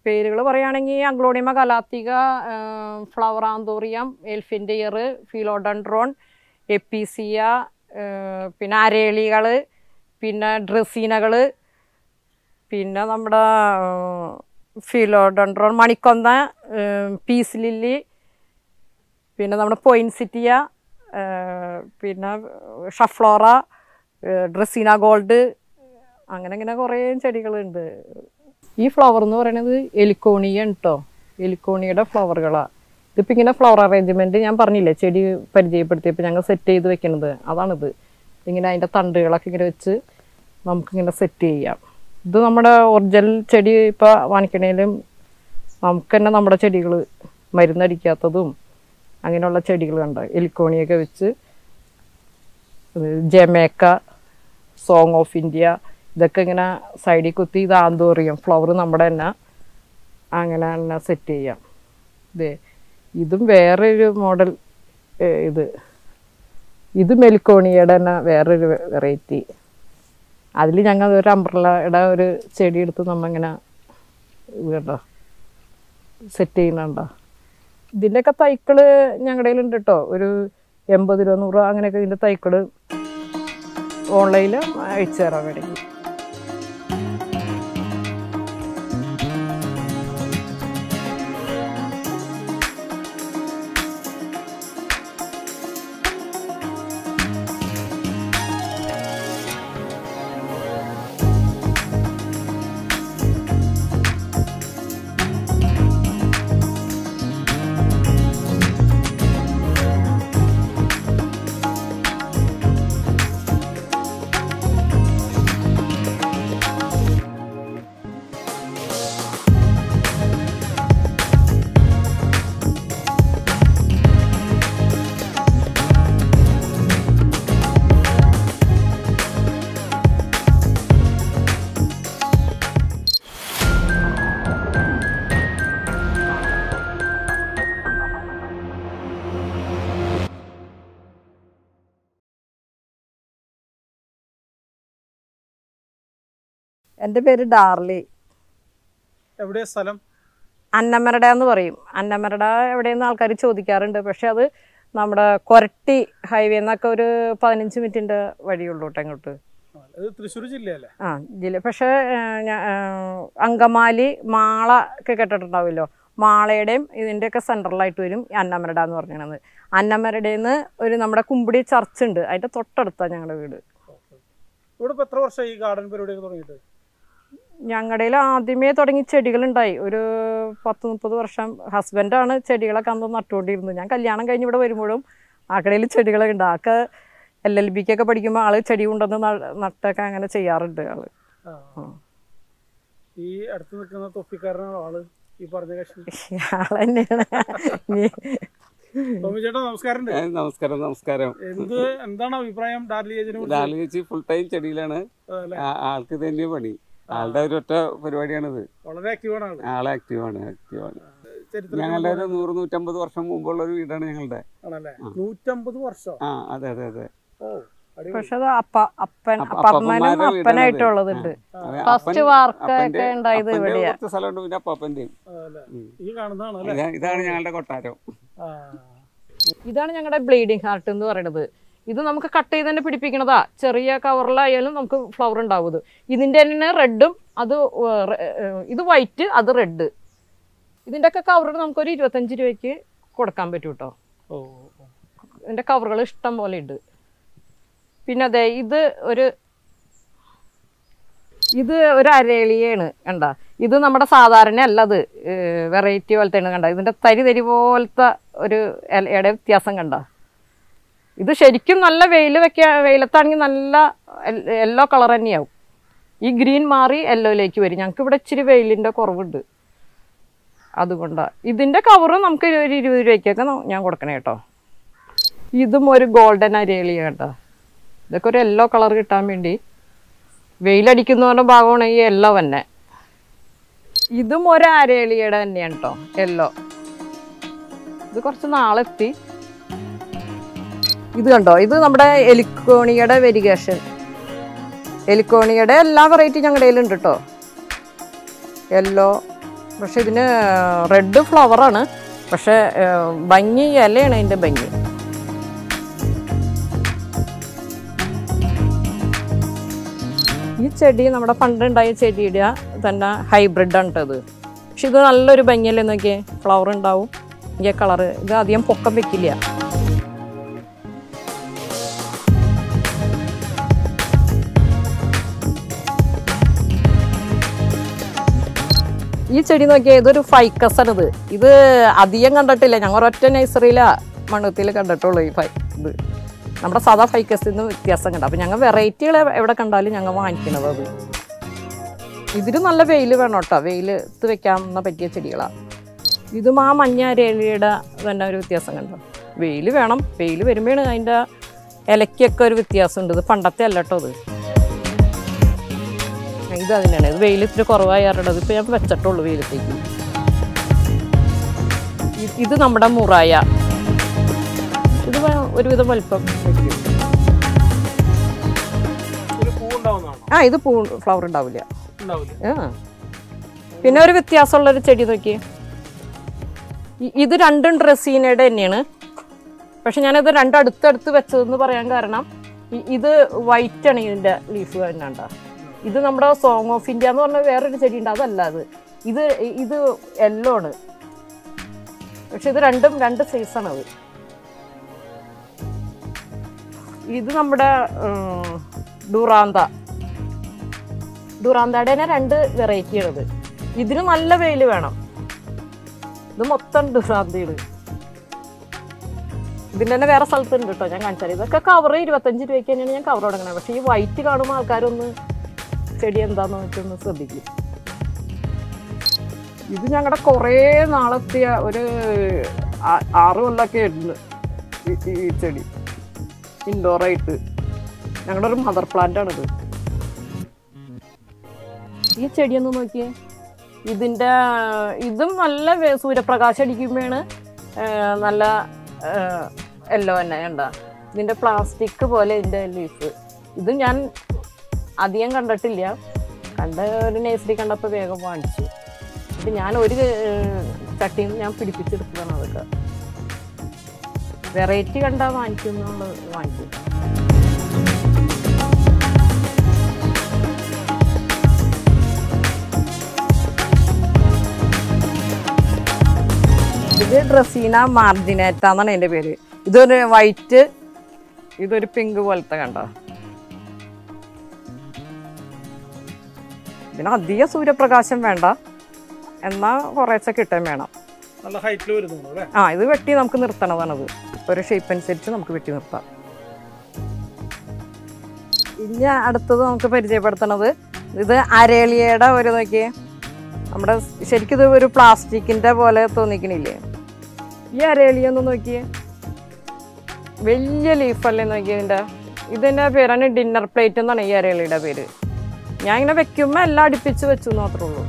പേരുകൾ പറയുകയാണെങ്കിൽ aglaonema calathea, flower anthurium, എൽഫിൻഡിയർ, ഫിലോഡൻഡ്രോൺ, എപ്പീസിയ, പിന്നെ അരേളികൾ, പിന്നെ ഡ്രസീനകൾ, പിന്നെ നമ്മുടെ ഫിലോഡൻഡ്രോൺ, മണിക്കൊന്ന, പീസ് ലില്ലി, പിന്നെ നമ്മുടെ പോയിൻസിറ്റിയ, പിന്നെ ഷഫ്ലോറ, ഡ്രസീന ഗോൾഡ്, അങ്ങനെ കുറേ ചെടികളുണ്ട്. ഈ ഫ്ലവർ എന്ന് പറയുന്നത് എലിക്കോണിയാണ് കേട്ടോ. എലിക്കോണിയുടെ ഫ്ലവറുകളാണ്. ഇതിപ്പോൾ ഇങ്ങനെ ഫ്ലവർ അറേഞ്ച്മെൻറ്റ് ഞാൻ പറഞ്ഞില്ലേ, ചെടി പരിചയപ്പെടുത്തിയപ്പോൾ ഞങ്ങൾ സെറ്റ് ചെയ്ത് വെക്കണത് അതാണിത്. ഇങ്ങനെ അതിൻ്റെ തണ്ടുകളൊക്കെ ഇങ്ങനെ വെച്ച് നമുക്കിങ്ങനെ സെറ്റ് ചെയ്യാം. ഇത് നമ്മുടെ ഒറിജിനൽ ചെടി ഇപ്പോൾ വാങ്ങിക്കണേലും നമുക്ക് തന്നെ നമ്മുടെ ചെടികൾ മരുന്നടിക്കാത്തതും അങ്ങനെയുള്ള ചെടികൾ കണ്ട എലിക്കോണിയൊക്കെ വെച്ച്, ജമേക്ക, സോങ് ഓഫ് ഇന്ത്യ, ഇതൊക്കെ ഇങ്ങനെ സൈഡിൽ കുത്തി. ഇത് ആന്തോറിയം ഫ്ലവർ നമ്മുടെ തന്നെ അങ്ങനെ തന്നെ സെറ്റ് ചെയ്യാം. ഇതും വേറൊരു മോഡൽ. ഇത് മെലിക്കോണിയുടെ തന്നെ വേറൊരു വെറൈറ്റി. അതിൽ ഞങ്ങൾ ഒരു അംബ്രല്ലയുടെ ഒരു ചെടി എടുത്ത് നമ്മളിങ്ങനെ കേട്ടോ സെറ്റ് ചെയ്യുന്നുണ്ടോ. ഇതിൻ്റെയൊക്കെ തൈക്കൾ ഞങ്ങളുടെ കയ്യിലുണ്ട് കേട്ടോ. ഒരു 80 രൂപ 100 രൂപ അങ്ങനെയൊക്കെ ഇതിൻ്റെ തൈക്കൾ ഓൺലൈനിൽ അയച്ചു തരാൻ വേണമെങ്കിൽ. എൻ്റെ പേര് ഡാർലി. എവിടെയാ സ്ഥലം? അന്നമരട എന്ന് പറയും. അന്നമരട എവിടെയെന്ന് ആൾക്കാർ ചോദിക്കാറുണ്ട്. പക്ഷെ അത് നമ്മുടെ കൊരട്ടി ഹൈവേ എന്നൊക്കെ ഒരു 15 മിനിറ്റിൻ്റെ വഴിയുള്ളൂ കേട്ടോ ഇങ്ങോട്ട്. തൃശ്ശൂർ ജില്ലയല്ലേ? ആ ജില്ല. പക്ഷേ അങ്കമാലി മാള ഒക്കെ കേട്ടിട്ടുണ്ടാവുമല്ലോ. മാളയുടെയും ഇതിൻ്റെയൊക്കെ സെൻട്രലായിട്ട് വരും അന്നമരട എന്ന് പറഞ്ഞത്. അന്നമരടയിൽ നിന്ന് ഒരു നമ്മുടെ കുമ്പിടി ചർച്ച് ഉണ്ട്, അതിൻ്റെ തൊട്ടടുത്താണ് ഞങ്ങളുടെ വീട്. ഇവിടെ എത്ര വർഷമായി ഈ ഗാർഡൻ പരിപാടിയൊക്കെ തുടങ്ങിയിട്ട്? ഞങ്ങളുടെ ആദ്യമേ തുടങ്ങി ചെടികളുണ്ടായി ഒരു 10-30 വർഷം. ഹസ്ബൻഡാണ് ചെടികളൊക്കെ അന്ന് നട്ടുകൊണ്ടിരുന്നത്. ഞാൻ കല്യാണം കഴിഞ്ഞ് ഇവിടെ വരുമ്പോഴും ആ കടയിൽ ചെടികളൊക്കെ ഉണ്ട്. ആൾക്ക് LLBക്കൊക്കെ പഠിക്കുമ്പോൾ ആള് ചെടി കൊണ്ടുവന്ന് നട്ടൊക്കെ അങ്ങനെ ചെയ്യാറുണ്ട് ആള്. ഈ അടുത്ത് നിൽക്കുന്ന തൊപ്പിക്കാരനാണ് ആള്, ഈ പറഞ്ഞ കക്ഷി ആള് തന്നെയാണ്. നമസ്കാരം. നമസ്കാരം. നമസ്കാരം. എന്താണ് അഭിപ്രായം? ഡാർലി ചേച്ചി ഫുൾ ടൈം ചെടിയിലാണ്. ആൾക്ക് തന്നെ പണി. ആളുടെ ഒരൊറ്റ പരിപാടിയാണിത്. വളരെ ആക്റ്റീവാണ് ആളെ. ആക്റ്റീവാണ്. ഞങ്ങളുടെ ഒരു 100-150 വർഷം മുമ്പുള്ള ഒരു വീടാണ് ഞങ്ങളുടെ. 150 വർഷം? ആ അതെ അതെ അതെ. പക്ഷെ അത് അപ്പനായിട്ടുള്ളതുണ്ട്. ഫസ്റ്റ് വാർക്കൊക്കെ ഉണ്ടായത് ഇവിടെയാ. സ്ഥലമുണ്ട്. പിന്നെ അപ്പാപ്പന്റെയും. ഇതാണ് ഞങ്ങളുടെ കൊട്ടാരം. ഇതാണ് ഞങ്ങളുടെ ബ്ലീഡിങ് ഹാർട്ട് എന്ന് പറയുന്നത്. ഇത് നമുക്ക് കട്ട് ചെയ്ത് തന്നെ പിടിപ്പിക്കണതാ. ചെറിയ കവറിലായാലും നമുക്ക് ഫ്ലവർ ഉണ്ടാവും. ഇതിൻ്റെ തന്നെ റെഡും, അത് ഇത് വൈറ്റ്, അത് റെഡ്. ഇതിൻ്റെ ഒക്കെ കവർ നമുക്കൊരു 25 രൂപയ്ക്ക് കൊടുക്കാൻ പറ്റും കേട്ടോ. ഇതിൻ്റെ കവറുകൾ ഇഷ്ടം പോലെ ഉണ്ട്. പിന്നെ അതെ ഇത് ഒരു അരേളിയാണ് കണ്ട. ഇത് നമ്മുടെ സാധാരണ അല്ല, അത് വെറൈറ്റി പോലത്തെയാണ് കണ്ട. ഇതിൻ്റെ തരി പോലത്തെ ഒരു ഇലയുടെ വ്യത്യാസം കണ്ട. ഇത് ശരിക്കും നല്ല വെയിലത്താണെങ്കിൽ നല്ല യെല്ലോ കളർ തന്നെയാവും. ഈ ഗ്രീൻ മാറി യെല്ലോയിലേക്ക് വരും. ഞങ്ങൾക്ക് ഇവിടെ ഇച്ചിരി വെയിലിൻ്റെ കുറവുണ്ട്, അതുകൊണ്ടാണ്. ഇതിൻ്റെ കവറ് നമുക്ക് ഒരു 20 രൂപയ്ക്കൊക്കെ ഞാൻ കൊടുക്കണേ കേട്ടോ. ഇതും ഒരു ഗോൾഡൻ അരേളിയ കേട്ടോ. ഇതൊക്കെ ഒരു യെല്ലോ കളർ കിട്ടാൻ വേണ്ടി വെയിലടിക്കുന്നവരുടെ ഭാഗമാണ് ഈ യെല്ലോ തന്നെ. ഇതും ഒരു അരേളിയുടെ തന്നെയാണ് കേട്ടോ, യെല്ലോ. ഇത് കുറച്ച് നാളെത്തി. ഇത് കണ്ടോ, ഇത് നമ്മുടെ എലിക്കോണിയുടെ വെരിഗേഷൻ. എലിക്കോണിയുടെ എല്ലാ വെറൈറ്റി ഞങ്ങളുടെ കയ്യിലുണ്ട് കേട്ടോ. യെല്ലോ, പക്ഷെ ഇതിന് റെഡ് ഫ്ലവറാണ്, പക്ഷെ ഭംഗി ഇലയാണ് അതിൻ്റെ ഭംഗി. ഈ ചെടി നമ്മുടെ പണ്ടുണ്ടായ ചെടിയുടെ തന്നെ ഹൈബ്രിഡാണ് കേട്ടത്. പക്ഷെ ഇത് നല്ലൊരു ഭംഗിയല്ലേ നോക്കിയേ, ഫ്ലവർ ഉണ്ടാവും, ഈ കളറ്. ഇത് അധികം പൊക്കം വെക്കില്ല. ഈ ചെടി നോക്കിയാൽ ഇതൊരു ഫൈക്കസ് ആണിത്. ഇത് അധികം കണ്ടിട്ടില്ല, ഞങ്ങൾ ഒരൊറ്റ നഴ്സറിയിലാണ് മണ്ണുത്തിൽ കണ്ടിട്ടുള്ളൂ. ഇത് നമ്മുടെ സാധാ ഫൈക്കസിൽ നിന്ന് വ്യത്യാസം കണ്ട. അപ്പം ഞങ്ങൾ വെറൈറ്റികൾ എവിടെ കണ്ടാലും ഞങ്ങൾ വാങ്ങിക്കണത് അത്. ഇതിന് നല്ല വെയിൽ വേണം കേട്ടോ, വെയിലത്ത് വെക്കാവുന്ന പറ്റിയ ചെടികളാണ്. ഇതും ആ മഞ്ഞ അരളിയുടെ തന്നെ ഒരു വ്യത്യാസം കണ്ടോ. വെയിൽ വേണം, വെയിൽ വരുമ്പോഴാണ് അതിൻ്റെ ഇലയ്ക്കൊക്കെ ഒരു വ്യത്യാസമുണ്ട്. ഇത് പണ്ടത്തെ അല്ല കേട്ടോ. ഇത് അതിനാണ്, ഇത് വെയിൽ ഇത്തിരി കുറവായാറുള്ളത്. ഇപ്പോൾ ഞാൻ വെച്ചിട്ടുള്ളൂ വെയിലത്തേക്ക്. ഇത് നമ്മുടെ മുറായ, ഇത് ഒരുവിധം വലിപ്പം വയ്ക്കും. ഇത് ഫ്ലവർ ഉണ്ടാവില്ല. പിന്നെ ഒരു വ്യത്യാസമുള്ളൊരു ചെടി നോക്കി, ഇത് രണ്ടും ഡ്രസീനയുടെ തന്നെയാണ്. പക്ഷെ ഞാനത് രണ്ടും അടുത്തടുത്ത് വെച്ചതെന്ന് പറയാൻ കാരണം ഇത് വൈറ്റ് ആണ് ഇതിൻ്റെ ലീഫ് തന്നെയുണ്ടാ. ഇത് നമ്മുടെ സോങ് ഓഫ് ഇന്ത്യ എന്ന് പറഞ്ഞ വേറൊരു ചെടി ഉണ്ട്, അതല്ല അത്. ഇത് യെല്ലോ ആണ്, പക്ഷെ ഇത് രണ്ടും രണ്ട് സൈസാണത്. ഇത് നമ്മുടെ ഡുറാന്തയുടെ തന്നെ രണ്ട് വെറൈറ്റിയാണിത്. ഇതിന് നല്ല വെയിൽ വേണം. ഇത് മൊത്തം ഡുറാന്തയാണ്. ഇതിൻ്റെ തന്നെ വേറെ സ്ഥലത്തുണ്ട് കേട്ടോ, ഞാൻ കാണിച്ചാൽ. ഇതൊക്കെ കവർ 25 രൂപയ്ക്ക് തന്നെയാണ് ഞാൻ കവർ തുടങ്ങണത്. പക്ഷേ ഈ വൈറ്റ് കാണുമ്പോൾ ആൾക്കാരൊന്ന് ചെടി എന്താന്ന് വെച്ചൊന്ന് ശ്രദ്ധിക്കും. ഇത് ഞങ്ങളുടെ കുറേ നാളെത്തിയ ഒരു 6 കൊല്ലമൊക്കെ ഉണ്ട് ഈ ചെടി ഇൻഡോറായിട്ട്. ഞങ്ങളുടെ ഒരു മദർ പ്ലാന്റ് ആണിത്. ഈ ചെടിയൊന്ന് നോക്കിയേ, ഇതും നല്ല സൂര്യപ്രകാശം അടിക്കുമ്പോഴാണ് നല്ല യെല്ലോ തന്നെ ഉണ്ടാ. ഇതിൻ്റെ പ്ലാസ്റ്റിക് പോലെ ഇതിൻ്റെ ലീഫ്. ഇത് ഞാൻ അധികം കണ്ടിട്ടില്ല, ഒരു നഴ്സറി കണ്ടപ്പോൾ വേഗം വാങ്ങിച്ചു. ഇത് ഞാൻ ഒരു ചട്ടിയിൽ നിന്ന് ഞാൻ പിടിപ്പിച്ചെടുത്തതാണ്. അതൊക്കെ വെറൈറ്റി കണ്ടാൽ വാങ്ങിക്കുന്നുള്ളത് വാങ്ങിക്കും. ഇത് ഡ്രസീന മാർജിനേറ്റ എന്നാണ് എൻ്റെ പേര്. ഇതൊരു വൈറ്റ്, ഇതൊരു പിങ്ക് പോലത്തെ കണ്ടോ. ഇതിന് അധികം സൂര്യപ്രകാശം വേണ്ട, എന്നാൽ കുറേശ്ശെ കിട്ടാൻ വേണം. ഇത് വെട്ടി നമുക്ക് നിർത്തണതാണത്. ഒരു ഷേപ്പ് അനുസരിച്ച് നമുക്ക് വെട്ടി നിർത്താം. ഇനി അടുത്തത് നമുക്ക് പരിചയപ്പെടുത്തണത് ഇത് അരളിയുടെ ഒരു നോക്കിയേ. നമ്മുടെ ശരിക്കും ഇത് ഒരു പ്ലാസ്റ്റിക്കിൻ്റെ പോലെ തോന്നിക്കണില്ലേ. ഈ അരളിയൊന്ന് നോക്കിയേ, വലിയ ലീഫല്ലേ നോക്കിയതിൻ്റെ. ഇതിൻ്റെ പേരാണ് ഡിന്നർ പ്ലേറ്റ് എന്നാണ് ഈ അരളിയുടെ പേര്. ഞാൻ ഇങ്ങനെ വെക്കുമ്പോൾ എല്ലാം അടുപ്പിച്ച് വെച്ചു എന്ന് മാത്രമേ ഉള്ളൂ.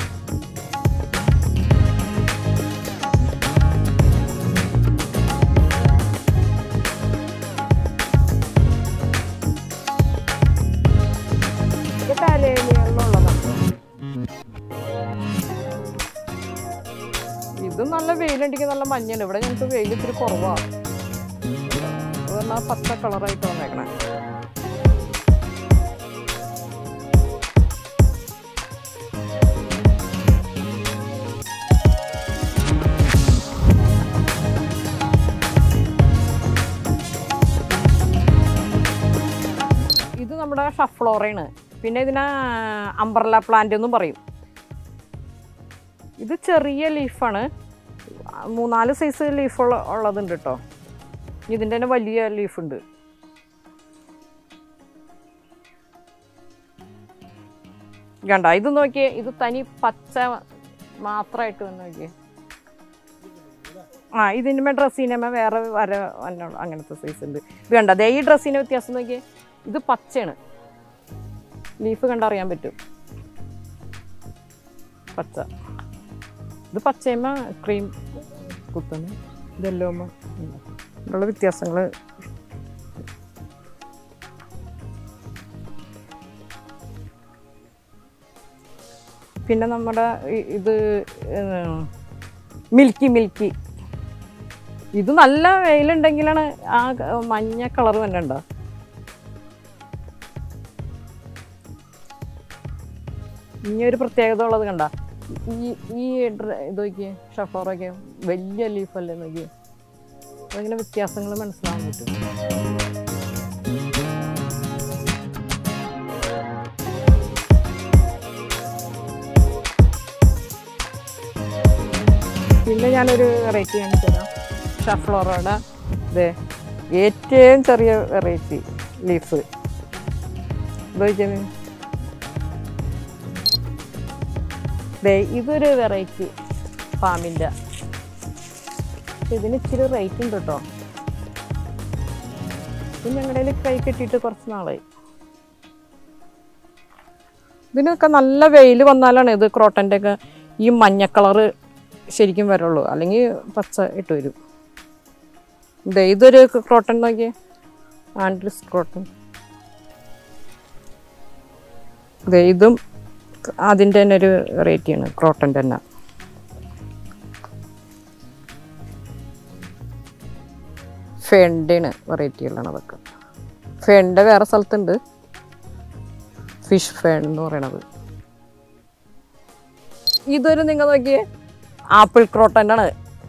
ഇതൊക്കെ അരളികളിലുള്ളതാണ്. ഇതും നല്ല വെയിലുണ്ടെങ്കിൽ നല്ല മഞ്ഞുണ്ട്. ഇവിടെ ഞങ്ങൾക്ക് വെയിൽ ഇത്തിരി കുറവാണ്, അത് പറഞ്ഞാൽ പച്ച കളറായിട്ട് വന്നേക്കണേ. ഇത് നമ്മുടെ ഷഫ്ലോറയാണ്. പിന്നെ ഇതിനെ അംബ്രല്ല പ്ലാന്റ് എന്നും പറയും. ഇത് ചെറിയ ലീഫാണ്, 3-4 സൈസ് ലീഫ് ഉള്ളതുണ്ട് കേട്ടോ. ഇതിൻ്റെ തന്നെ വലിയ ലീഫുണ്ട്. കണ്ട, ഇത് നോക്കിയേ, ഇത് തനി പച്ച മാത്രമായിട്ട് വന്ന് നോക്കിയേ. ഇതിൻ്റെ ഡ്രസ്സിനമ്മ വേറെ വര അങ്ങനത്തെ സൈസ് ഉണ്ട്. ഇത് കണ്ട, അതേ ഈ ഡ്രസ്സിൻ്റെ വ്യത്യാസം നോക്കിയേ. ഇത് പച്ചയാണ്, ലീഫ് കണ്ടറിയാൻ പറ്റും, പച്ച. ഇത് പച്ചയമ്മ ക്രീം കുത്തുന്നു, ഇതെല്ലാം ഉള്ള വ്യത്യാസങ്ങൾ. പിന്നെ നമ്മുടെ ഇത് മിൽക്കി ഇത് നല്ല വെയിലുണ്ടെങ്കിലാണ് ആ മഞ്ഞ കളർ തന്നെ ഉണ്ടോ. ഇനി ഒരു പ്രത്യേകത ഉള്ളത് കണ്ട, ഈ ഇത് നോക്കിയേ, ഷഫോറൊക്കെ വലിയ ലീഫല്ലേ നോക്കിയേ, അതിങ്ങനെ വ്യത്യാസങ്ങൾ മനസ്സിലാവാൻ പറ്റും. പിന്നെ ഞാനൊരു വെറൈറ്റി കാണിച്ചു തരാം. ഷഫ്ലോറയുടെ ഇതേ ഏറ്റവും ചെറിയ വെറൈറ്റി ലീഫ് ഉപയോഗിച്ചത്. ഇതൊരു വെറൈറ്റി ഫാമിൻ്റെ. ഇതിന് ഇച്ചിരി റേറ്റ് ഉണ്ട് കേട്ടോ. ഇത് ഞങ്ങളുടെ കയ്യിൽ കൈ കെട്ടിയിട്ട് കുറച്ച് നാളായി. ഇതിനൊക്കെ നല്ല വെയിൽ വന്നാലാണ് ഇത് ക്രോട്ടൻ്റെ ഒക്കെ ഈ മഞ്ഞ കളറ് ശരിക്കും വരുള്ളൂ, അല്ലെങ്കിൽ പച്ച ഇട്ട് വരും. ഇതൊരു ക്രോട്ടൺ നോക്കിയേ, ആൻഡ്രിസ് ക്രോട്ടൺ. ഇതും അതിൻ്റെ തന്നെ ഒരു വെറൈറ്റിയാണ്, ക്രോട്ടൻ്റെ തന്നെ. ഫെൻഡാണ് വെറൈറ്റികളാണ് അതൊക്കെ. ഫെൻഡ് വേറെ സ്ഥലത്തുണ്ട്, ഫിഷ് ഫെൻ എന്ന് പറയണത്. ഇതൊരു നിങ്ങൾ നോക്കിയേ, ആപ്പിൾ ക്രോട്ടൻ്റെ ആണ്.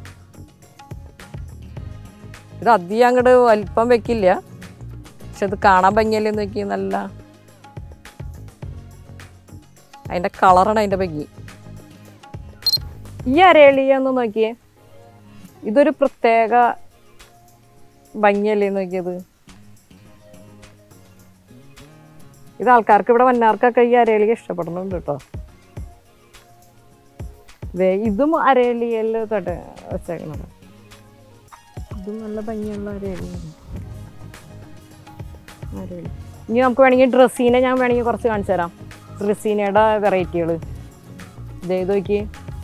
ഇത് അധികം അങ്ങോട്ട് വലിപ്പം വെക്കില്ല, പക്ഷെ ഇത് കാണാൻ ഭംഗിയല്ലേ നോക്കി, നല്ല അതിൻ്റെ കളറാണ് അതിൻ്റെ ഭംഗി. ഈ അരളിയെന്ന് നോക്കിയേ, ഇതൊരു പ്രത്യേക ഭംഗിയല്ലേ നോക്കിയത്. ഇത് ആൾക്കാർക്ക് ഇവിടെ വന്നവർക്കൊക്കെ ഈ അരളിയെ ഇഷ്ടപ്പെടുന്നുണ്ട് കേട്ടോ. ഇതും അരളിയിൽ തൊട്ട് വെച്ചേക്കണത്. ഇതും നല്ല ഭംഗിയുള്ള അരളിയാണ്. അരളി ഇനി നമുക്ക് വേണമെങ്കിൽ ഡ്രസ്സീനെ ഞാൻ വേണമെങ്കിൽ കുറച്ച് കാണിച്ചു തരാം. ഡ്രസ്സീനയുടെ വെറൈറ്റികൾ ഇത് നോക്കി,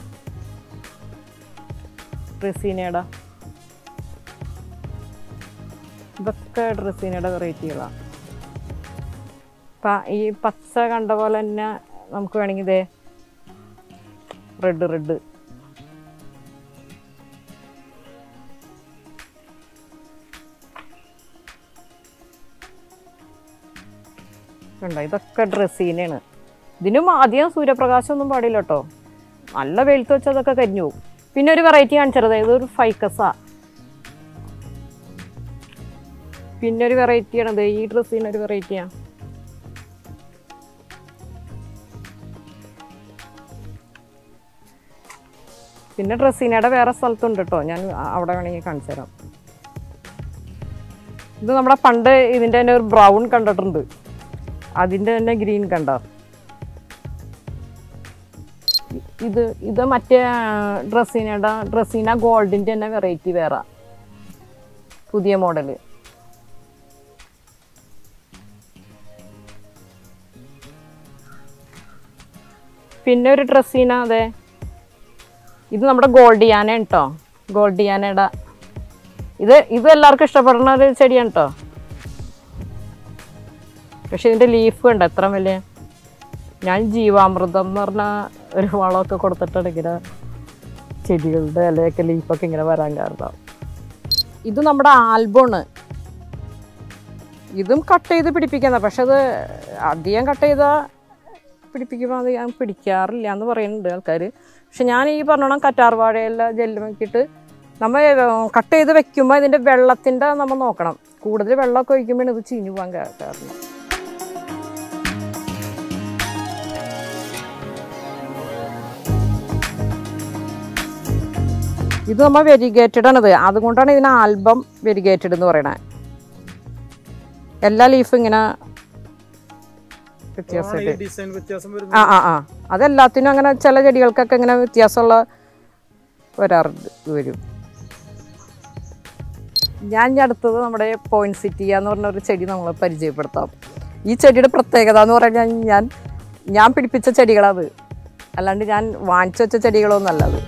ഡ്രസ്സീനയുടെ ഇതൊക്കെ ഡ്രസ്സീനയുടെ വെറൈറ്റികളാണ്. ഈ പച്ച കണ്ട പോലെ തന്നെ നമുക്ക് വേണമെങ്കിൽ ഇതേ റെഡ് കണ്ടോ, ഇതൊക്കെ ഡ്രസ്സീനാണ്. ഇതിനും ആദ്യം സൂര്യപ്രകാശം ഒന്നും പാടില്ല കേട്ടോ, നല്ല വെയിലത്ത് വെച്ചാൽ അതൊക്കെ കരിഞ്ഞു പോകും. പിന്നെ ഒരു വെറൈറ്റി കാണിച്ചത്, ഇതൊരു ഫൈക്കസാ. പിന്നെ ഒരു വെറൈറ്റിയാണത്, ഈ ഡ്രസ്സിനൊരു വെറൈറ്റിയാണ്. പിന്നെ ഡ്രസ്സിനയുടെ വേറെ സ്ഥലത്തുണ്ട് കേട്ടോ, ഞാൻ അവിടെ വേണമെങ്കിൽ കാണിച്ചു തരാം. ഇത് നമ്മുടെ പണ്ട് ഇതിൻ്റെ തന്നെ ഒരു ബ്രൗൺ കണ്ടിട്ടുണ്ട്, അതിൻ്റെ തന്നെ ഗ്രീൻ കണ്ടോ. ഇത് മറ്റേ ഡ്രസ്സിന ഗോൾഡിൻ്റെ തന്നെ വെറൈറ്റി വേറെ, പുതിയ മോഡല്. പിന്നെ ഒരു ഡ്രസ്സിന, അതെ ഇത് നമ്മുടെ ഗോൾഡിയാന കേട്ടോ, ഗോൾഡിയാനയുടെ ഇത് എല്ലാവർക്കും ഇഷ്ടപ്പെടുന്ന ഒരു ചെടിയാണ് കേട്ടോ. പക്ഷെ ഇതിൻ്റെ ലീഫ് കണ്ടോ എത്ര വലിയ. ഞാൻ ജീവാമൃതം എന്ന് പറഞ്ഞ ഒരു വളമൊക്കെ കൊടുത്തിട്ടാണ് ഇങ്ങനെ ചെടികളുടെ ഇലയൊക്കെ ലീഫൊക്കെ ഇങ്ങനെ വരാൻ കാരണം. ഇത് നമ്മുടെ ആൽബമാണ്. ഇതും കട്ട് ചെയ്ത് പിടിപ്പിക്കുന്ന, പക്ഷെ അത് അധികം കട്ട് ചെയ്താൽ പിടിപ്പിക്കുമ്പോൾ അത് ഞാൻ പിടിക്കാറില്ല എന്ന് പറയുന്നുണ്ട് ആൾക്കാർ. പക്ഷെ ഞാൻ ഈ പറഞ്ഞോണം കറ്റാർവാഴയെല്ലാം ജെല്ല് നോക്കിയിട്ട് നമ്മൾ കട്ട് ചെയ്ത് വെക്കുമ്പോൾ ഇതിൻ്റെ വെള്ളത്തിൻ്റെ നമ്മൾ നോക്കണം. കൂടുതൽ വെള്ളമൊക്കെ ഒഴിക്കുമ്പോൾ ഇത് ചീഞ്ഞു പോകാൻ കാരണം. ഇത് നമ്മൾ വെരിഗേറ്റഡ് ആണിത്, അതുകൊണ്ടാണ് ഇതിന് ആൽബം വെരിഗേറ്റഡ് എന്ന് പറയണത്. എല്ലാ ലീഫും ഇങ്ങനെ വ്യത്യാസമായിട്ട് അതെല്ലാത്തിനും അങ്ങനെ ചില ചെടികൾക്കൊക്കെ ഇങ്ങനെ വ്യത്യാസമുള്ള വരും. ഞാൻ അടുത്തത് നമ്മുടെ പോയിൻസിറ്റിയ എന്ന് പറഞ്ഞ ഒരു ചെടി നമ്മൾ പരിചയപ്പെടുത്താം. ഈ ചെടിയുടെ പ്രത്യേകത എന്ന് പറഞ്ഞാൽ ഞാൻ പിടിപ്പിച്ച ചെടികളത്, അല്ലാണ്ട് ഞാൻ വാങ്ങിച്ചു വെച്ച ചെടികളൊന്നും അത്.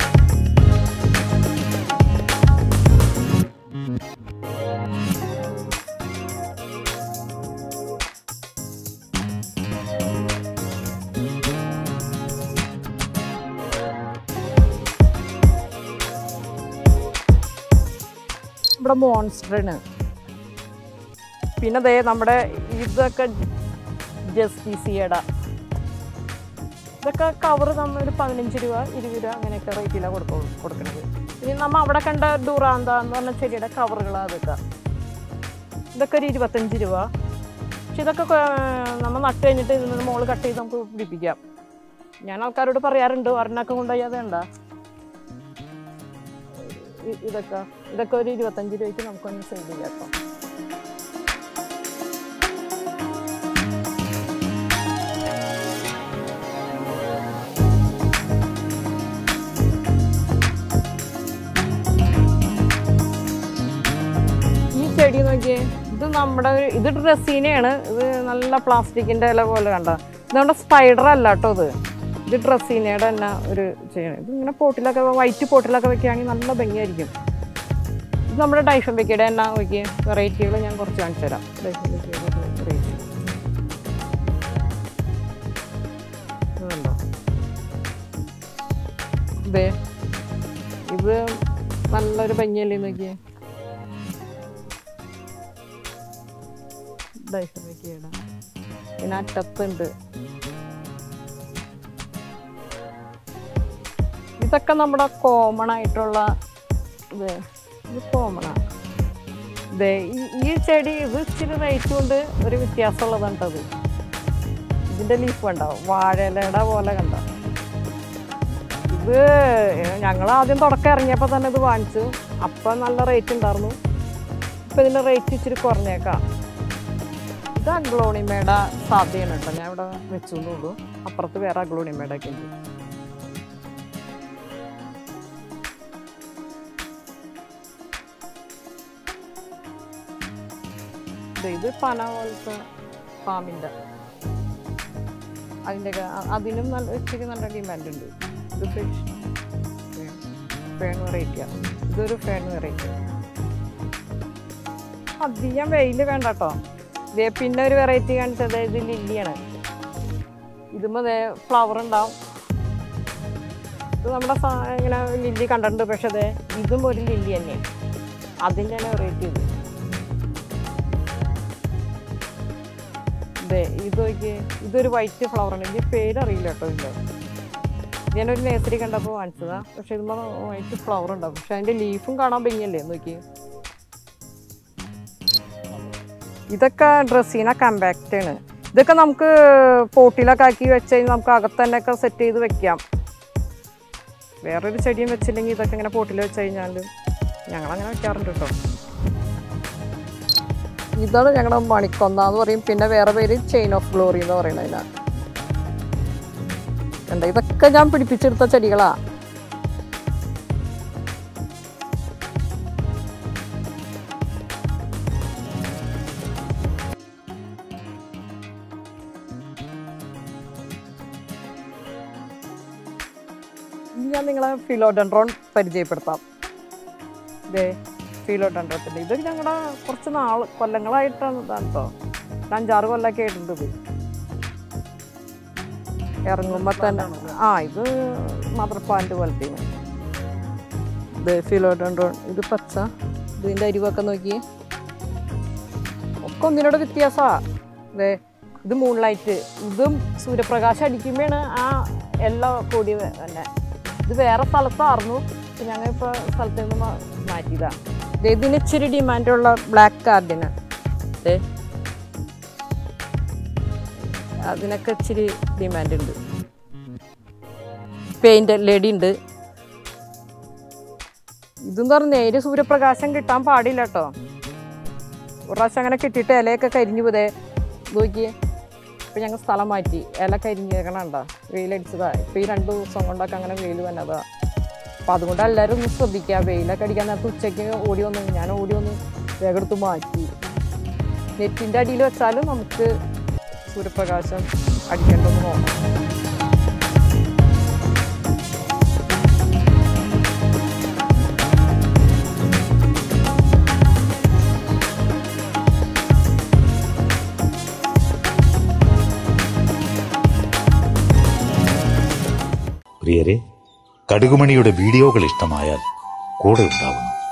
ഇവിടെ മോൺസ്റ്ററാണ്. പിന്നെ ദേ നമ്മുടെ ഇതൊക്കെ ജസ്റ്റിസിയട, ഇതൊക്കെ കവറ് നമ്മൾ ഒരു 15 രൂപ 20 രൂപ അങ്ങനെയൊക്കെ റേറ്റിലാണ് കൊടുക്കുന്നത്. ഇനി നമ്മൾ അവിടെ കണ്ട ഡുറാന്ത എന്ന് പറഞ്ഞ ചെടിയുടെ കവറുകളാണ് ഇതൊക്കെ ഒരു 25 രൂപ. പക്ഷെ ഇതൊക്കെ നമ്മൾ നട്ട് കഴിഞ്ഞിട്ട് ഇതിൽ നിന്ന് മോള് കട്ട് ചെയ്ത് നമുക്ക് പിടിപ്പിക്കാം. ഞാൻ ആൾക്കാരോട് പറയാറുണ്ട് ഒരെണ്ണൊക്കെ കൊണ്ടുപോയി അത് വേണ്ട. ഇതൊക്കെ ഒരു 25 രൂപയ്ക്ക് നമുക്കൊന്ന് സെയിൽ ചെയ്യാം കേട്ടോ. ഈ ചെടി നോക്കിയേ, ഇത് നമ്മുടെ ഇത് ഡ്രസ്സീനെയാണ്. ഇത് നല്ല പ്ലാസ്റ്റിക്കിൻ്റെ ഇല പോലെ കണ്ട. ഇത് നമ്മുടെ സ്പൈഡർ അല്ല കേട്ടോ. ഇത് ഡ്രസ്സീനയുടെ തന്നെ ഒരു ചെയ്യണം. ഇത് ഇങ്ങനെ പോട്ടിലൊക്കെ വൈറ്റ് പോട്ടിലൊക്കെ വെക്കുകയാണെങ്കിൽ നല്ല ഭംഗിയായിരിക്കും. ഇത് നമ്മുടെ ഡൈഫംബെക്കയുടെ തന്നെ നോക്കിയ വെറൈറ്റികൾ ഞാൻ കുറച്ച് കാണിച്ചു തരാം. ഡൈഫംബെക്കയുടെ വെറൈറ്റി ഇതുണ്ടോ? ഇത് നല്ലൊരു ഭംഗിയല്ലേ നോക്കിയേ. ഡൈഫംബെക്കയുടെ പിന്നെ അറ്റത്തുണ്ട്. ഇതൊക്കെ നമ്മുടെ കോമൺ ആയിട്ടുള്ള ഇത് കോമണാണ്. ഈ ചെടി ഇത് ഇച്ചിരി റേറ്റ് കൊണ്ട് ഒരു വ്യത്യാസമുള്ളതാണ് കേട്ടത്. ഇതിൻ്റെ ലീഫ് ഉണ്ടാവും വാഴയിലയുടെ പോലെ കണ്ട. ഇത് ഞങ്ങൾ ആദ്യം തുടക്കം ഇറങ്ങിയപ്പോൾ തന്നെ ഇത് വാങ്ങിച്ചു. അപ്പം നല്ല റേറ്റ് ഉണ്ടായിരുന്നു. ഇപ്പം ഇതിൻ്റെ റേറ്റ് ഇച്ചിരി കുറഞ്ഞേക്കാം. ഇത് അഗ്ലോണിമയുടെ സാധ്യതയാണ് കേട്ടോ. ഞാൻ ഇവിടെ വെച്ചു എന്നുള്ളൂ. അപ്പുറത്ത് വേറെ അഗ്ലോണിമയുടെ ഒക്കെ ഉണ്ട്. ഇത് പന പോലത്തെ പാമ്പിൻ്റെ അതിനും നല്ല ഇച്ചിരി നല്ല ഡിമാൻഡ് ഉണ്ട്. ഇത് ഫേൺ വെറൈറ്റിയാണ്. ഇതൊരു ഫേൺ വെറൈറ്റി. അധികം വെയിൽ വേണ്ട കേട്ടോ. പിന്നെ ഒരു വെറൈറ്റി കാണിച്ചത് ഇത് ലില്ലിയാണ്. ഇതുമ്പോൾ ഫ്ലവർ ഉണ്ടാവും. ഇത് നമ്മുടെ ഇങ്ങനെ ലില്ലി കണ്ടിട്ടുണ്ട്. പക്ഷേ ഇതും ഒരു ലില്ലി തന്നെയാണ്. അതിൻ്റെ തന്നെ വെറൈറ്റി ഇത്. ഇത് നോക്കിയേ, ഇതൊരു വൈറ്റ് ഫ്ലവറാണ്. ഇതിൻ്റെ പേരറിയില്ല കേട്ടോ. ഇതിൻ്റെ ഞാനൊരു നേഴ്സറി കണ്ടപ്പോൾ വാങ്ങിച്ചതാണ്. പക്ഷെ ഇതുമ്പോൾ വൈറ്റ് ഫ്ലവർ ഉണ്ടാവും. പക്ഷെ അതിൻ്റെ ലീഫും കാണാൻ ഭംഗിയല്ലേ നോക്കി. ഇതൊക്കെ ഡ്രസ്സീന കമ്പാക്റ്റാണ്. ഇതൊക്കെ നമുക്ക് പോട്ടിലൊക്കെ ആക്കി വെച്ച് കഴിഞ്ഞാൽ നമുക്ക് അകത്ത് തന്നെയൊക്കെ സെറ്റ് ചെയ്ത് വെക്കാം. വേറൊരു ചെടിയും വെച്ചില്ലെങ്കിൽ ഇതൊക്കെ ഇങ്ങനെ പോട്ടിൽ വെച്ച് കഴിഞ്ഞാൽ ഞങ്ങളങ്ങനെ വെക്കാറുണ്ട് കേട്ടോ. ഇതാണ് ഞങ്ങളുടെ മണിക്കൊന്ന എന്ന് പറയും. പിന്നെ വേറെ പേര് ചെയിൻ ഓഫ് ഗ്ലോറി എന്ന് പറയുന്നതിനാ കണ്ട. ഇതൊക്കെ ഞാൻ പിടിപ്പിച്ചെടുത്ത ചെടികളാ. ഞാൻ നിങ്ങളെ ഫിലോഡെൻഡ്രോൺ പരിചയപ്പെടുത്താം. ഫിലോഡെൻഡ്രോത്തിൻ്റെ ഇത് ഞങ്ങളുടെ കുറച്ച് കൊല്ലങ്ങളായിട്ടാണ് ഇതാണ് കേട്ടോ. 5-6 കൊല്ലമൊക്കെ ആയിട്ടുണ്ട്. ഇത് ഇറങ്ങുമ്പോൾ തന്നെ ഇത് മദർ പ്ലാന്റ് പോലത്തെ ഇത് ഫിലോഡെൻഡ്രോൺ. ഇത് പച്ച. ഇതിൻ്റെ അരിവൊക്കെ നോക്കി ഒക്കെ ഒന്നിനോട് വ്യത്യാസമാണ്. ഇത് മൂൺലൈറ്റ്. ഇതും സൂര്യപ്രകാശം അടിക്കുമ്പോഴാണ് ആ എല്ലാം കൂടി തന്നെ. ഇത് വേറെ സ്ഥലത്തായിരുന്നു. ഞങ്ങളിപ്പോൾ സ്ഥലത്ത് നിന്ന് മാറ്റിയതാണ്. ഇതിന് ഇച്ചിരി ഡിമാൻഡുള്ള ബ്ലാക്ക് കാർഡിന് അതിനൊക്കെ ഇച്ചിരി ഡിമാൻഡ് ഉണ്ട്. പെയിന്റ് ലേഡി ഉണ്ട്. ഇതെന്ന് പറഞ്ഞാൽ നേരെ സൂര്യപ്രകാശം കിട്ടാൻ പാടില്ല കേട്ടോ. ഒരു പ്രാവശ്യം അങ്ങനെ കിട്ടിയിട്ട് ഇലയൊക്കെ കരിഞ്ഞു പോതേ നോക്കിയേ. ഇപ്പം ഞങ്ങൾ സ്ഥലം മാറ്റി. ഇല കരിഞ്ഞേക്കണണ്ട വെയിലടിച്ചതാ. ഇപ്പം ഈ 2 ദിവസം കൊണ്ടൊക്കെ അങ്ങനെ വെയിൽ വന്നതാ. അപ്പം അതുകൊണ്ട് എല്ലാവരും ഒന്ന് ശ്രദ്ധിക്കുക. വെയിലൊക്കെ അടിക്കാൻ നേരത്തെ ഉച്ചയ്ക്ക് ഞാൻ ഓടി വന്ന് വേഗം എടുത്ത് മാറ്റി. നെറ്റിൻ്റെ അടിയിൽ വെച്ചാലും നമുക്ക് സൂര്യപ്രകാശം അടിക്കേണ്ടതെന്ന് നോക്കാം. പ്രിയരെ, കടുകുമണിയുടെ വീഡിയോകൾ ഇഷ്ടമായാൽ കൂടെ ഉണ്ടാവുന്നു.